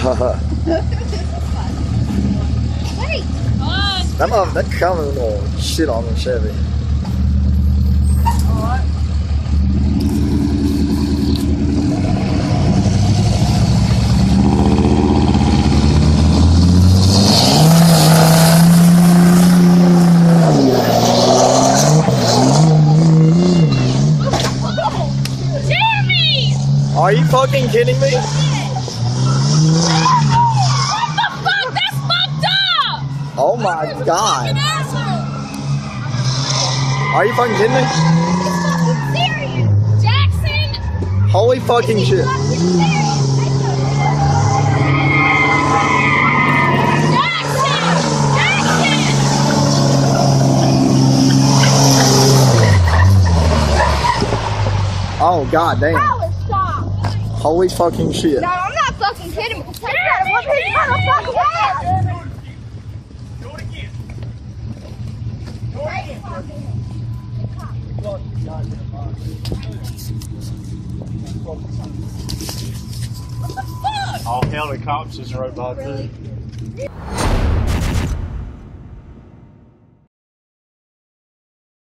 Wait. That camera will shit on the Chevy. Alright. Are you fucking kidding me? What the fuck? That's fucked up! Oh my god. Are you fucking kidding me? Serious, Jackson! Holy fucking shit. Oh god damn. Holy fucking shit. No, I'm not fucking kidding. Take that one his motherfucking ass. Do it again. Do it again. Oh hell, the cops just rode by too.